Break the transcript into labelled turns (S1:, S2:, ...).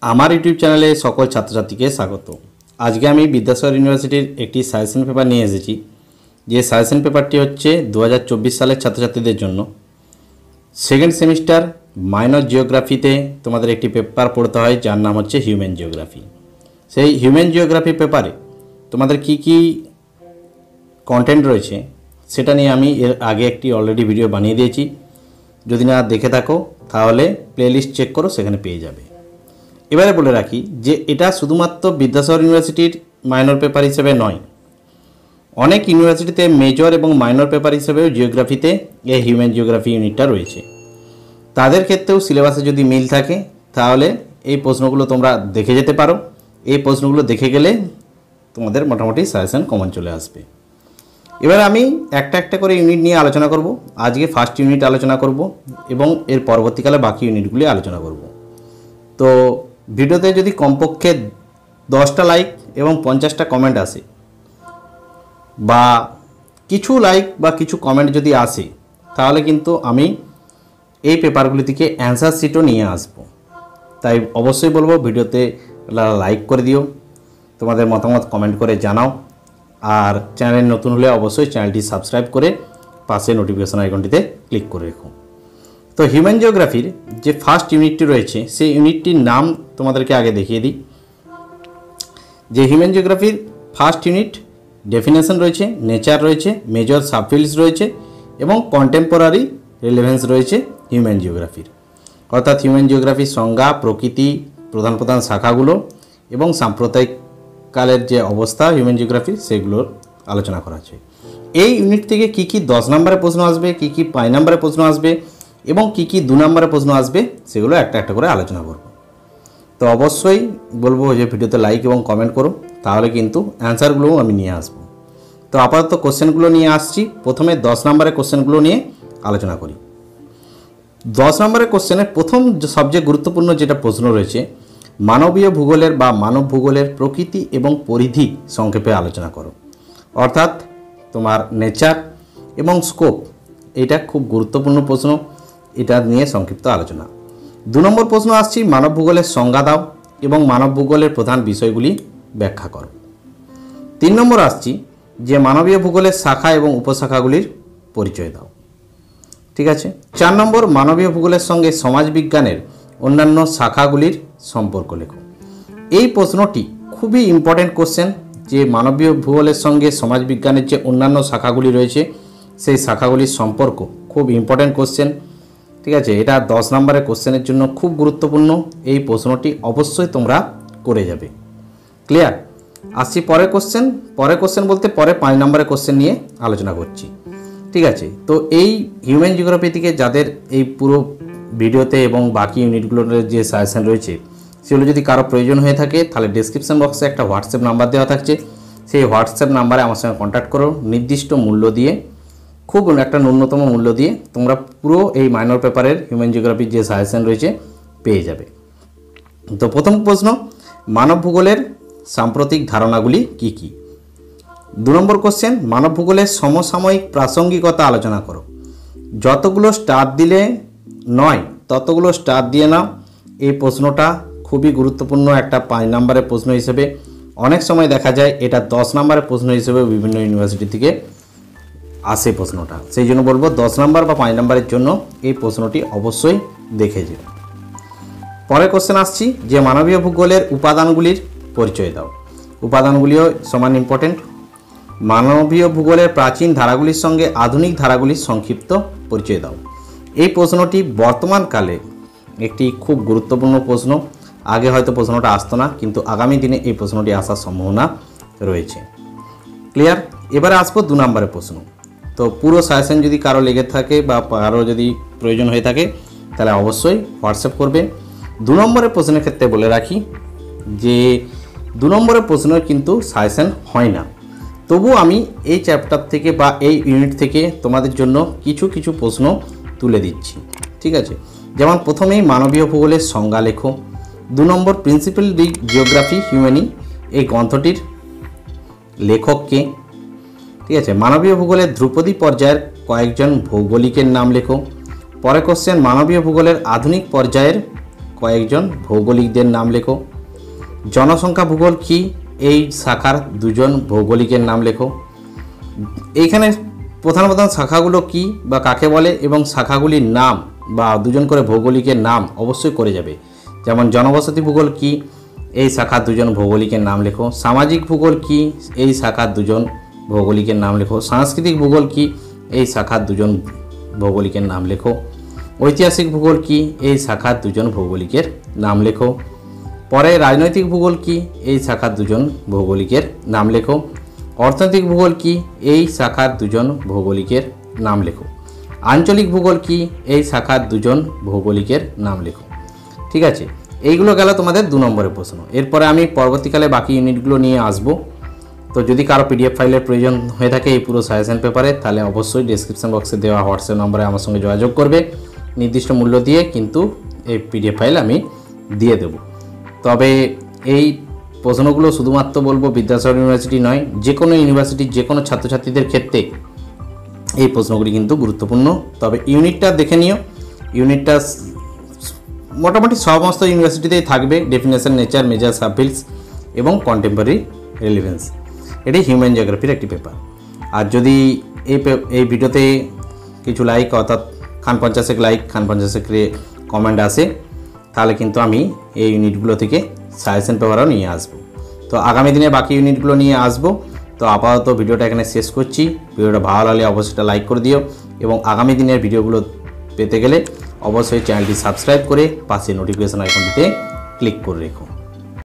S1: আমার ইউটিউব চ্যানেলে সকল ছাত্রছাত্রীকে স্বাগত। আজকে আমি বিদ্যাসাগর ইউনিভার্সিটির একটি সাজেশন পেপার নিয়ে এসেছি। যে সাজেশন পেপারটি হচ্ছে 2024 সালের ছাত্রছাত্রীদের জন্য সেকেন্ড সেমিস্টার মাইনর জিওগ্রাফিতে তোমাদের একটি পেপার পড়তে হয় যার নাম হচ্ছে হিউম্যান জিওগ্রাফি। সেই হিউম্যান জিওগ্রাফি পেপারে তোমাদের কি কি কন্টেন্ট রয়েছে সেটা নিয়ে আমি এর আগে একটি অলরেডি ভিডিও বানিয়ে দিয়েছি। যদি না দেখে থাকো তাহলে প্লেলিস্ট চেক করো, সেখানে পেয়ে যাবে। এবারে বলে রাখি যে এটা শুধুমাত্র বিদ্যাসাগর ইউনিভার্সিটির মাইনর পেপার হিসেবে নয়, অনেক ইউনিভার্সিটিতে মেজর এবং মাইনর পেপার হিসেবেও জিওগ্রাফিতে এই হিউম্যান জিওগ্রাফি ইউনিটটা রয়েছে। তাদের ক্ষেত্রেও সিলেবাসে যদি মিল থাকে তাহলে এই প্রশ্নগুলো তোমরা দেখে যেতে পারো। এই প্রশ্নগুলো দেখে গেলে তোমাদের মোটামুটি সাজেশন কমন চলে আসবে। এবার আমি একটা একটা করে ইউনিট নিয়ে আলোচনা করব। আজকে ফার্স্ট ইউনিট আলোচনা করব এবং এর পরবর্তীকালে বাকি ইউনিটগুলি আলোচনা করব। তো ভিডিওতে যদি কমপক্ষে 10টা লাইক এবং 50টা কমেন্ট আসে বা কিছু লাইক বা কিছু কমেন্ট যদি আসে তাহলে কিন্তু আমি এই পেপারগুলি থেকে অ্যান্সার শিটও নিয়ে আসব। তাই অবশ্যই বলবো ভিডিওতে লাইক করে দিও, তোমাদের মতামত কমেন্ট করে জানাও, আর চ্যানেলে নতুন হলে অবশ্যই চ্যানেলটি সাবস্ক্রাইব করে পাশে নোটিফিকেশন আইকনটিতে ক্লিক করে রেখো। তো হিউম্যান জিওগ্রাফির যে ফার্স্ট ইউনিটটি রয়েছে সেই ইউনিটটির নাম তোমাদেরকে আগে দেখিয়ে দিই। যে হিউম্যান জিওগ্রাফির ফার্স্ট ইউনিট ডেফিনেশন রয়েছে, নেচার রয়েছে, মেজর সাবফিল্ডস রয়েছে এবং কন্টেম্পোরারি রিলেভেন্স রয়েছে হিউম্যান জিওগ্রাফির। অর্থাৎ হিউম্যান জিওগ্রাফির সংজ্ঞা, প্রকৃতি, প্রধান প্রধান শাখাগুলো এবং সাম্প্রদায়িক কালের যে অবস্থা হিউম্যান জিওগ্রাফির সেগুলোর আলোচনা করা হচ্ছে। এই ইউনিট থেকে কি কি 10 নম্বরে প্রশ্ন আসবে, কি কি 5 নম্বরে প্রশ্ন আসবে এবং কি কি 2 নম্বরে প্রশ্ন আসবে সেগুলো একটা একটা করে আলোচনা করব। তো অবশ্যই বলবো যে ভিডিওতে লাইক এবং কমেন্ট করো, তাহলে কিন্তু অ্যান্সারগুলোও আমি নিয়ে আসব। তো আপাতত কোশ্চেনগুলো নিয়ে আসছি। প্রথমে 10 নম্বরের কোশ্চেনগুলো নিয়ে আলোচনা করি। 10 নম্বরের কোশ্চেনের প্রথম সবচেয়ে গুরুত্বপূর্ণ যেটা প্রশ্ন রয়েছে, মানবীয় ভূগোলের বা মানব ভূগোলের প্রকৃতি এবং পরিধি সংক্ষেপে আলোচনা করো। অর্থাৎ তোমার নেচার এবং স্কোপ, এটা খুব গুরুত্বপূর্ণ প্রশ্ন, এটা নিয়ে সংক্ষিপ্ত আলোচনা। 2 নম্বর প্রশ্ন আসছি, মানব ভূগোলের সংজ্ঞা দাও এবং মানব ভূগোলের প্রধান বিষয়গুলি ব্যাখ্যা করো। 3 নম্বর আসছি যে মানবীয় ভূগোলের শাখা এবং উপশাখাগুলির পরিচয় দাও। ঠিক আছে। 4 নম্বর, মানবীয় ভূগোলের সঙ্গে সমাজবিজ্ঞানের অন্যান্য শাখাগুলির সম্পর্ক লেখো। এই প্রশ্নটি খুবই ইম্পর্টেন্ট কোশ্চেন, যে মানবীয় ভূগোলের সঙ্গে সমাজবিজ্ঞানের যে অন্যান্য শাখাগুলি রয়েছে সেই শাখাগুলির সম্পর্ক খুব ইম্পর্টেন্ট কোশ্চেন। ঠিক আছে, এটা 10 নম্বরের কোশ্চেনের জন্য খুব গুরুত্বপূর্ণ। এই প্রশ্নটি অবশ্যই তোমরা করে যাবে। ক্লিয়ার? আসছি পরের কোশ্চেন। পরের কোশ্চেন বলতে পরে 5 নম্বরের কোশ্চেন নিয়ে আলোচনা করছি। ঠিক আছে। তো এই হিউম্যান জিওগ্রাফি থেকে যাদের এই পুরো ভিডিওতে এবং বাকি ইউনিটগুলোর যে সাজেশন রয়েছে সেগুলো যদি কারো প্রয়োজন হয়ে থাকে তাহলে ডেসক্রিপশন বক্সে একটা হোয়াটসঅ্যাপ নাম্বার দেওয়া থাকছে, সেই হোয়াটসঅ্যাপ নাম্বারে আমার সঙ্গে কন্ট্যাক্ট করো। নির্দিষ্ট মূল্য দিয়ে, খুব একটা ন্যূনতম মূল্য দিয়ে তোমরা পুরো এই মাইনর পেপারের হিউম্যান জিওগ্রাফির যে সাজেশন রয়েছে পেয়ে যাবে। তো প্রথম প্রশ্ন, মানব ভূগোলের সাম্প্রতিক ধারণাগুলি কি কি? 2 নম্বর কোশ্চেন, মানব ভূগোলের সমসাময়িক প্রাসঙ্গিকতা আলোচনা করো। যতগুলো স্টার দিলে নয় ততগুলো স্টার দিয়ে নাও। এই প্রশ্নটা খুবই গুরুত্বপূর্ণ একটা 5 নম্বরের প্রশ্ন হিসেবে। অনেক সময় দেখা যায় এটা 10 নম্বরের প্রশ্ন হিসেবে বিভিন্ন ইউনিভার্সিটি থেকে আসে প্রশ্নটা, সেই জন্য বলবো 10 নম্বর বা 5 নম্বরের জন্য এই প্রশ্নটি অবশ্যই দেখে যাও। পরের কোশ্চেন আসছি যে মানবীয় ভূগোলের উপাদানগুলির পরিচয় দাও। উপাদানগুলিও সমান ইম্পর্টেন্ট। মানবীয় ভূগোলের প্রাচীন ধারাগুলির সঙ্গে আধুনিক ধারাগুলির সংক্ষিপ্ত পরিচয় দাও। এই প্রশ্নটি বর্তমানকালে একটি খুব গুরুত্বপূর্ণ প্রশ্ন। আগে হয়তো প্রশ্নটা আসতো না, কিন্তু আগামী দিনে এই প্রশ্নটি আসার সম্ভাবনা রয়েছে। ক্লিয়ার? এবারে আসবো 2 নম্বরের প্রশ্ন। তো পুরো সাজেশন যদি কারো লেগে থাকে বা কারো যদি প্রয়োজন হয়ে থাকে তাহলে অবশ্যই হোয়াটসঅ্যাপ করবে। 2 নম্বরের প্রশ্নের ক্ষেত্রে বলে রাখি যে 2 নম্বরের প্রশ্নের কিন্তু সাজেশন হয় না, তবু আমি এই চ্যাপ্টার থেকে বা এই ইউনিট থেকে তোমাদের জন্য কিছু কিছু প্রশ্ন তুলে দিচ্ছি। ঠিক আছে, যেমন প্রথমেই মানবীয় ভূগোলের সংজ্ঞা লেখো। 2 নম্বর, প্রিন্সিপাল জিওগ্রাফি হিউম্যানি, এই গ্রন্থটির লেখক কে? ঠিক আছে। মানবীয় ভূগোলের ধ্রুপদী পর্যায়ের কয়েকজন ভৌগোলিকের নাম লেখো। পরে কোশ্চেন, মানবীয় ভূগোলের আধুনিক পর্যায়ের কয়েকজন ভৌগোলিকদের নাম লেখো। জনসংখ্যা ভূগোল কি, এই শাখার দুজন ভৌগোলিকের নাম লেখো। এইখানে প্রধান প্রধান শাখাগুলো কি বা কাকে বলে এবং শাখাগুলির নাম বা দুজন করে ভৌগোলিকের নাম অবশ্যই করে যাবে। যেমন জনবসতি ভূগোল কি, এই শাখার দুজন ভৌগোলিকের নাম লেখো। সামাজিক ভূগোল কি, এই শাখার দুজন ভৌগোলিকের নাম লেখো। সাংস্কৃতিক ভূগোল কি, এই শাখার দুজন ভৌগোলিকের নাম লেখো। ঐতিহাসিক ভূগোল কি, এই শাখার দুজন ভৌগোলিকের নাম লেখো। পরে রাজনৈতিক ভূগোল কি, এই শাখার দুজন ভৌগোলিকের নাম লেখো। অর্থনৈতিক ভূগোল কি, এই শাখার দুজন ভৌগোলিকের নাম লেখো। আঞ্চলিক ভূগোল কি, এই শাখার দুজন ভৌগোলিকের নাম লেখো। ঠিক আছে, এইগুলো গেল তোমাদের 2 নম্বরের প্রশ্ন। এরপরে আমি পরবর্তীকালে বাকি ইউনিটগুলো নিয়ে আসব। তো যদি কারো পিডিএফ ফাইলের প্রয়োজন হয়ে থাকে এই পুরো সাজেশন পেপারে, তাহলে অবশ্যই ডেসক্রিপশন বক্সে দেওয়া হোয়াটসঅ্যাপ নম্বরে আমার সঙ্গে যোগাযোগ করবে। নির্দিষ্ট মূল্য দিয়ে কিন্তু এই পিডিএফ ফাইল আমি দিয়ে দেব। তবে এই প্রশ্নগুলো শুধুমাত্র বলবো বিদ্যাসাগর ইউনিভার্সিটি নয়, যে কোনো ইউনিভার্সিটির যে কোনো ছাত্রছাত্রীদের ক্ষেত্রে এই প্রশ্নগুলি কিন্তু গুরুত্বপূর্ণ। তবে ইউনিটটা দেখে নিও, ইউনিটটা মোটামুটি সমস্ত ইউনিভার্সিটিতেই থাকবে। ডেফিনেশন, নেচার, মেজার, সাবফিল্ডস এবং কন্টেম্পোরারি রেলিভেন্স। এটি হিউম্যান জিওগ্রাফির একটি পেপার। আর যদি এই ভিডিওতে কিছু লাইক, অর্থাৎ খান 50 লাইক, খান 50 কমেন্ট আসে, তাহলে কিন্তু আমি এই ইউনিটগুলো থেকে সাজেশন পেপারও নিয়ে আসবো। তো আগামী দিনে বাকি ইউনিটগুলো নিয়ে আসবো। তো আপাতত ভিডিওটা এখানে শেষ করছি। ভিডিওটা ভালো লাগলে অবশ্যই লাইক করে দিও এবং আগামী দিনের ভিডিওগুলো পেতে গেলে অবশ্যই চ্যানেলটি সাবস্ক্রাইব করে পাশে নোটিফিকেশন আইকনটিতে ক্লিক করে রেখো।